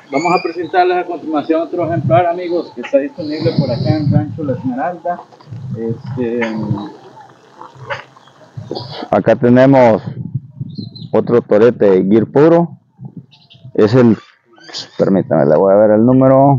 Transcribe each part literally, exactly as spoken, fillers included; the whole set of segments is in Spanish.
Vamos a presentarles a continuación otro ejemplar, amigos, que está disponible por acá en Rancho La Esmeralda. Este, acá tenemos otro torete Gear puro. Es el, permítame, le voy a ver el número.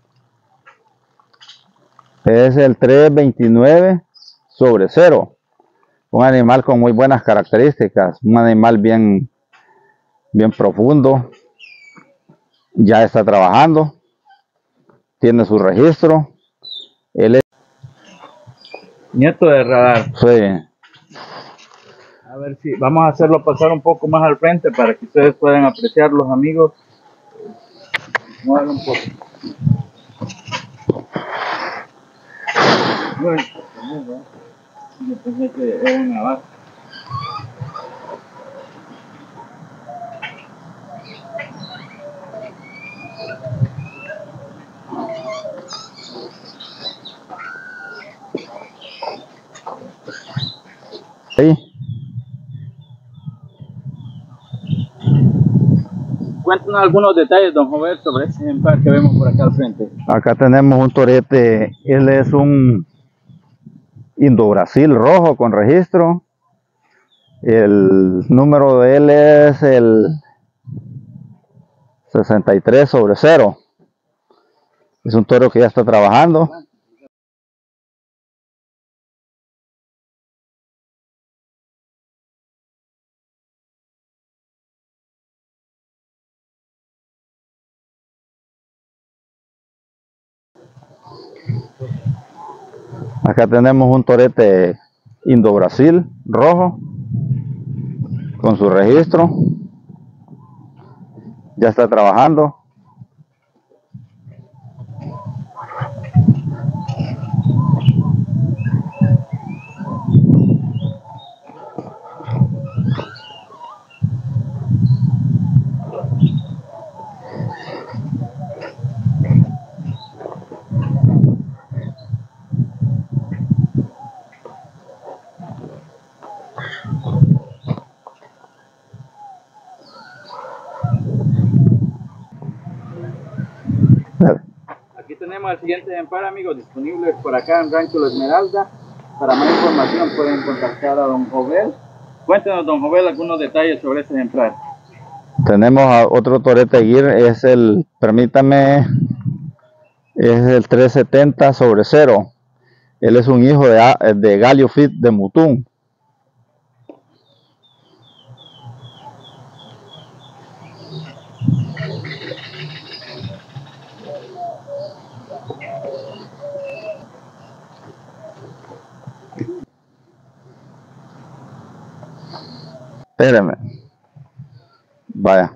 Es el tres veintinueve sobre cero. Un animal con muy buenas características. Un animal bien, bien profundo. Ya está trabajando. Tiene su registro. Él es nieto de radar. Sí. A ver si vamos a hacerlo pasar un poco más al frente para que ustedes puedan apreciarlos, amigos. Muévelo un poco. Bueno, yo pensé que era una vaca. Sí. Cuéntanos algunos detalles, don Jovel, sobre ese ejemplar que vemos por acá al frente. Acá tenemos un torete. Él es un Indo-Brasil rojo con registro. El número de él es el sesenta y tres sobre cero. Es un toro que ya está trabajando. Acá tenemos un torete Indo-Brasil rojo con su registro. Ya está trabajando. Aquí tenemos el siguiente ejemplar, amigos, disponible por acá en Rancho La Esmeralda. Para más información pueden contactar a don Jovel. Cuéntenos, don Jovel, algunos detalles sobre este ejemplar. Tenemos a otro torete Gear, es el, permítame, es el trescientos setenta sobre cero. Él es un hijo de, de Galio Fit de Mutum. Espérame. Vaya.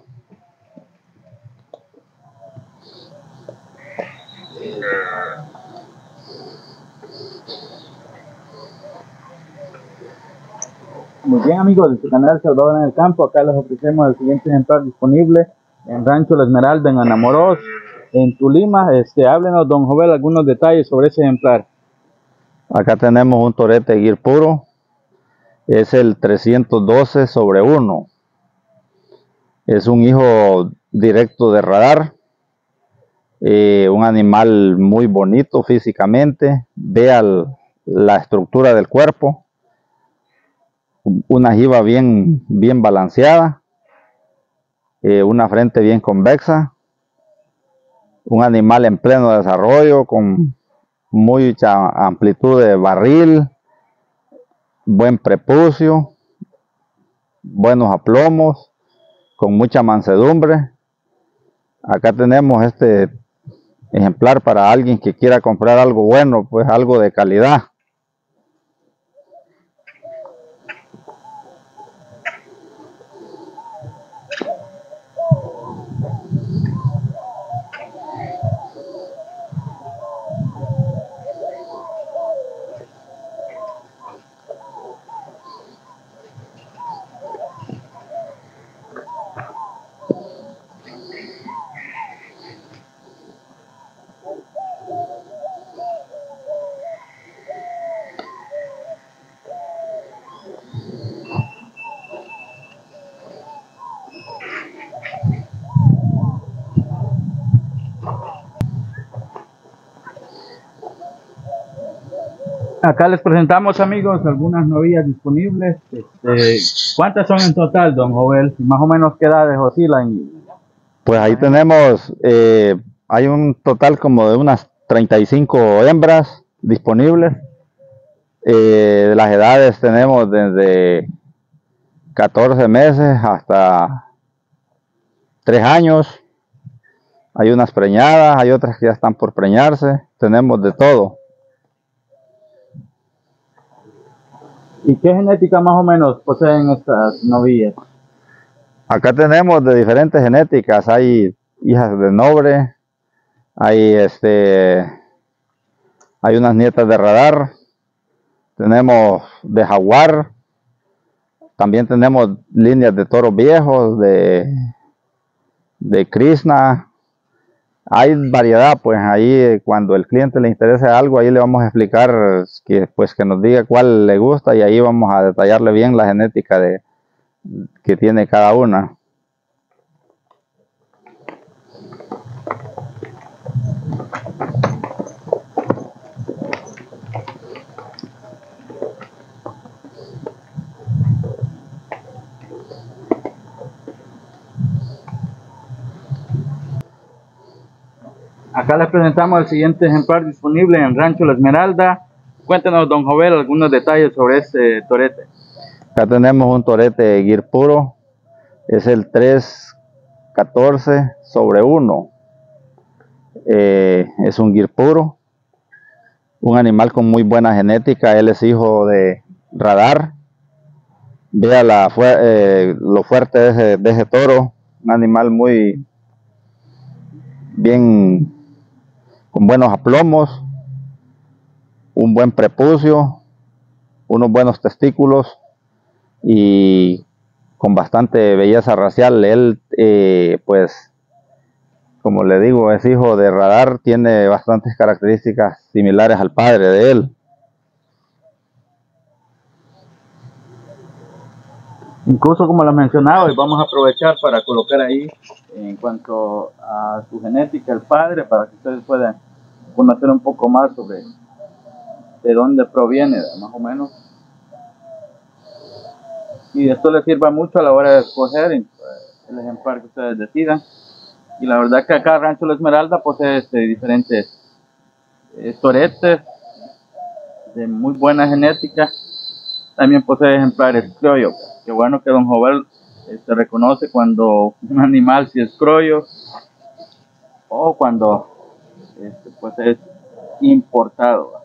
Muy bien, amigos de su canal Salvador en el Campo. Acá les ofrecemos el siguiente ejemplar disponible en Rancho La Esmeralda, en Anamoros, en Tulima. Este, háblenos, don Jovel, algunos detalles sobre ese ejemplar. Acá tenemos un torete Gear puro. Es el trescientos doce sobre uno. Es un hijo directo de radar. Eh, un animal muy bonito físicamente. Vean la estructura del cuerpo. Una jiba bien, bien balanceada. Eh, una frente bien convexa. Un animal en pleno desarrollo con mucha amplitud de barril. Buen prepucio. Buenos aplomos. Con mucha mansedumbre. Acá tenemos este ejemplar para alguien que quiera comprar algo bueno, pues algo de calidad. Acá les presentamos, amigos, algunas novillas disponibles. Este, ¿cuántas son en total, don Jovel? Más o menos qué edades oscilan. Pues ahí tenemos, eh, hay un total como de unas treinta y cinco hembras disponibles. Eh, de las edades tenemos desde catorce meses hasta tres años. Hay unas preñadas, hay otras que ya están por preñarse. Tenemos de todo. ¿Y qué genética más o menos poseen estas novillas? Acá tenemos de diferentes genéticas. Hay hijas de Nobre, hay este, hay unas nietas de Radar, tenemos de Jaguar, también tenemos líneas de toros viejos, de, de Krishna. Hay variedad, pues ahí cuando el cliente le interese algo, ahí le vamos a explicar que, pues, que nos diga cuál le gusta y ahí vamos a detallarle bien la genética de, que tiene cada una. Acá les presentamos el siguiente ejemplar disponible en Rancho La Esmeralda. Cuéntenos, don Jovel, algunos detalles sobre este torete. Acá tenemos un torete Gir puro, es el tres catorce sobre uno. Eh, es un Gir puro, un animal con muy buena genética. Él es hijo de Radar. Vea la, eh, lo fuerte de ese, de ese toro, un animal muy bien, con buenos aplomos, un buen prepucio, unos buenos testículos y con bastante belleza racial. Él, eh, pues, como le digo, es hijo de Radar, tiene bastantes características similares al padre de él. Incluso, como lo mencionaba, y vamos a aprovechar para colocar ahí en cuanto a su genética el padre, para que ustedes puedan conocer un poco más sobre de dónde proviene, más o menos, y esto les sirva mucho a la hora de escoger el ejemplar que ustedes decidan. Y la verdad que acá Rancho La Esmeralda posee este, diferentes eh, toretes de muy buena genética. También posee ejemplares criollos. Qué bueno que don Jovel este, reconoce cuando un animal si es criollo o cuando este, pues es importado.